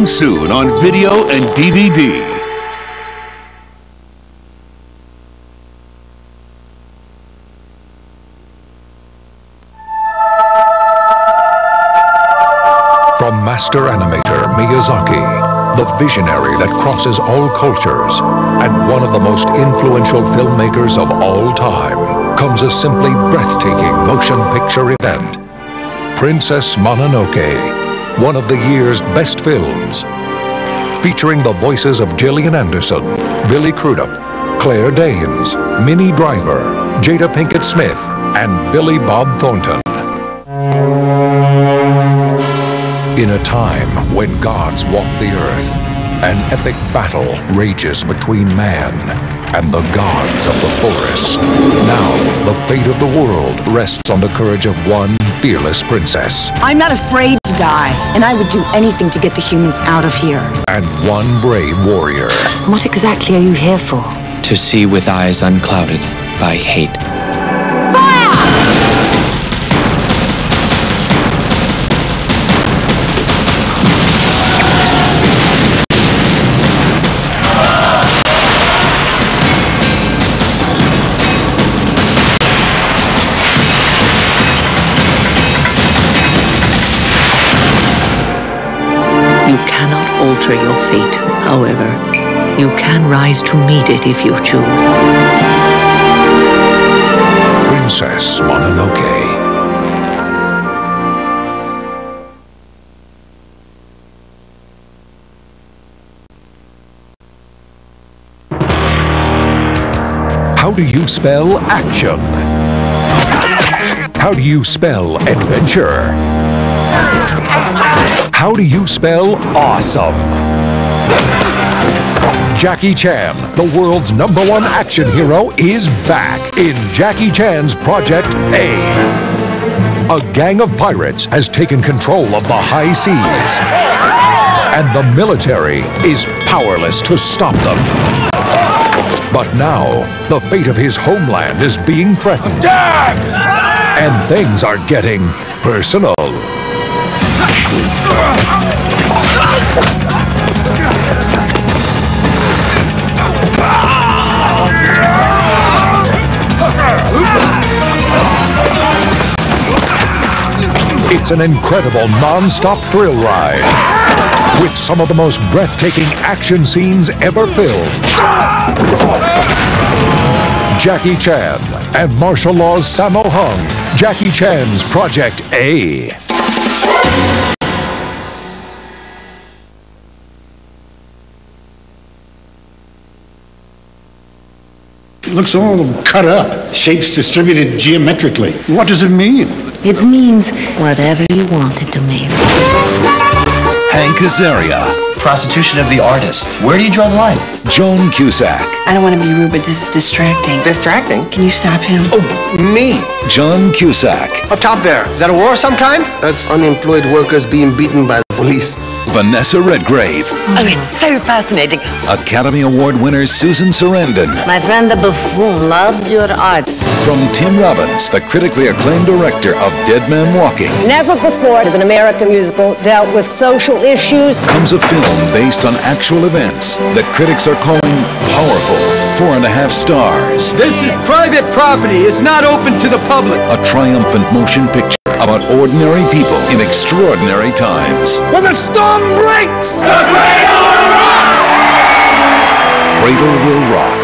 Coming soon on video and DVD. From master animator Miyazaki, the visionary that crosses all cultures, and one of the most influential filmmakers of all time, comes a simply breathtaking motion picture event. Princess Mononoke, one of the year's best films, featuring the voices of Gillian Anderson, Billy Crudup, Claire Danes, Minnie Driver, Jada Pinkett Smith, and Billy Bob Thornton. In a time when gods walk the earth, an epic battle rages between man and the gods of the forest. Now, the fate of the world rests on the courage of one fearless princess. I'm not afraid to die, and I would do anything to get the humans out of here. And one brave warrior. What exactly are you here for? To see with eyes unclouded by hate. Alter your fate, however. You can rise to meet it if you choose. Princess Mononoke. How do you spell action? How do you spell adventure? How do you spell awesome? Jackie Chan, the world's #1 action hero, is back in Jackie Chan's Project A. A gang of pirates has taken control of the high seas, and the military is powerless to stop them. But now, the fate of his homeland is being threatened. Attack! And things are getting personal. It's an incredible non-stop thrill ride with some of the most breathtaking action scenes ever filmed. Jackie Chan and martial law's Sammo Hung, Jackie Chan's Project A. It looks all cut up, shapes distributed geometrically. What does it mean? It means whatever you want it to mean. Hank Azaria. Prostitution of the artist. Where do you draw the line? Joan Cusack. I don't want to be rude, but this is distracting. Distracting? Can you stop him? Oh, me. John Cusack. Up top there. Is that a war of some kind? That's unemployed workers being beaten by the police. Vanessa Redgrave. Oh, it's so fascinating. Academy Award winner Susan Sarandon. My friend the buffoon loves your art. From Tim Robbins, the critically acclaimed director of Dead Man Walking. Never before has an American musical dealt with social issues. Comes a film based on actual events that critics are calling powerful. 4.5 stars. This is private property. It's not open to the public. A triumphant motion picture about ordinary people in extraordinary times. When the storm breaks, the Cradle Will Rock.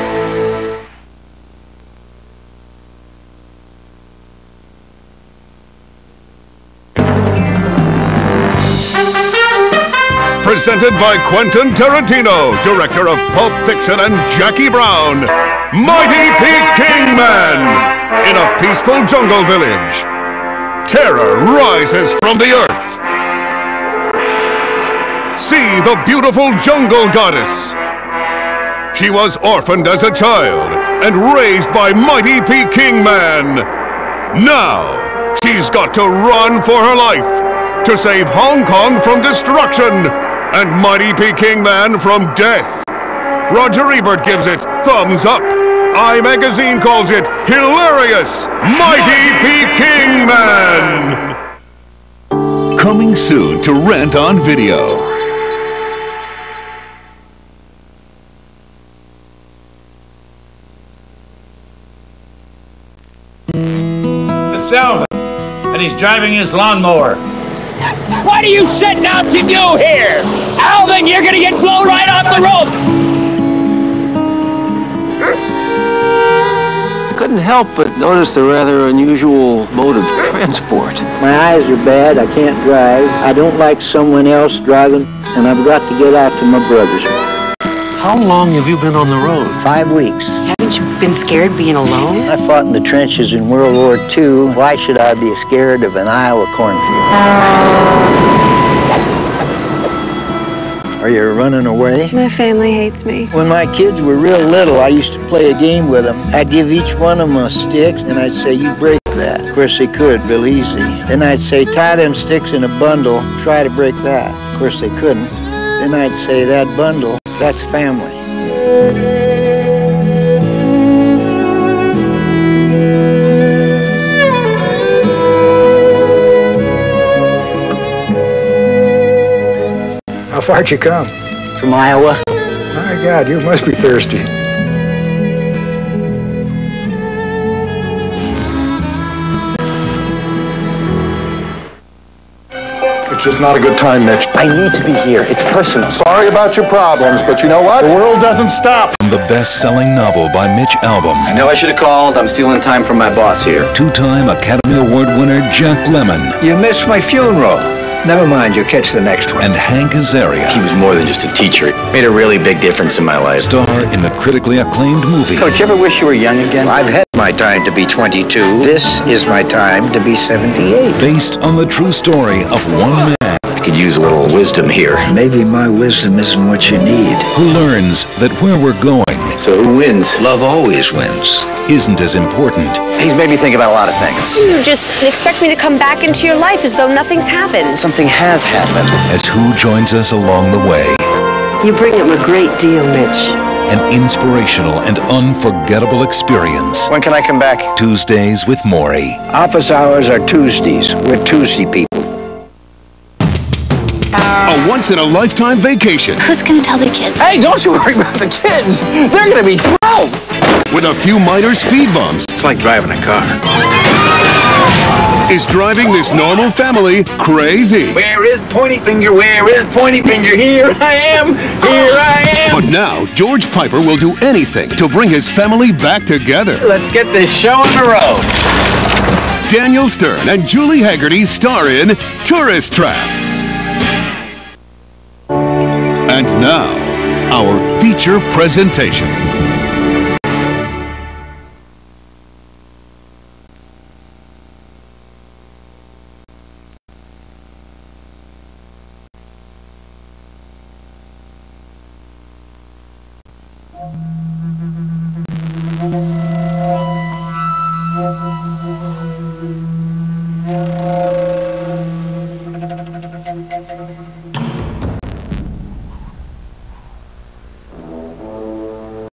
Presented by Quentin Tarantino, director of Pulp Fiction and Jackie Brown, Mighty Peking Man. In a peaceful jungle village, terror rises from the earth. See the beautiful jungle goddess. She was orphaned as a child and raised by Mighty Peking Man. Now, she's got to run for her life to save Hong Kong from destruction and Mighty Peking Man from death. Roger Ebert gives it thumbs up. iMagazine calls it hilarious. Mighty Peking Man. Coming soon to rent on video. himself, and he's driving his lawnmower. What are you setting out to do here? Alvin, you're gonna get blown right off the rope! I couldn't help but notice the rather unusual mode of transport. My eyes are bad, I can't drive, I don't like someone else driving, and I've got to get out to my brother's. How long have you been on the road? 5 weeks. Haven't you been scared being alone? I fought in the trenches in World War II. Why should I be scared of an Iowa cornfield? Are you running away? My family hates me. When my kids were real little, I used to play a game with them. I'd give each one of them a stick, and I'd say, you break that. Of course, they could, real easy. Then I'd say, tie them sticks in a bundle, try to break that. Of course, they couldn't. Then I'd say, that bundle, that's family. How far'd you come? From Iowa. My God, you must be thirsty. It's just not a good time, Mitch. I need to be here. It's personal. Sorry about your problems, but you know what? The world doesn't stop. From the best-selling novel by Mitch Albom. I know I should have called. I'm stealing time from my boss here. Two-time Academy Award winner Jack Lemmon. You missed my funeral. Never mind, you'll catch the next one. And Hank Azaria. He was more than just a teacher. It made a really big difference in my life. Star in the critically acclaimed movie. Coach, you ever wish you were young again? I've had my time to be 22. This is my time to be 78. Based on the true story of one man. I could use a little wisdom here. Maybe my wisdom isn't what you need. Who learns that where we're going. So who wins? Love always wins. Isn't as important. He's made me think about a lot of things. You just expect me to come back into your life as though nothing's happened. Something has happened. As who joins us along the way. You bring up a great deal, Mitch. An inspirational and unforgettable experience. When can I come back? Tuesdays with Maury. Office hours are Tuesdays. We're Tuesday people. A once-in-a-lifetime vacation. Who's gonna tell the kids? Hey, don't you worry about the kids. They're gonna be thrilled. With a few minor speed bumps. It's like driving a car. Is driving this normal family crazy? Where is Pointy Finger? Where is Pointy Finger? Here I am! Here I am! But now, George Piper will do anything to bring his family back together. Let's get this show on the road. Daniel Stern and Julie Haggerty star in Tourist Trap. And now, our feature presentation.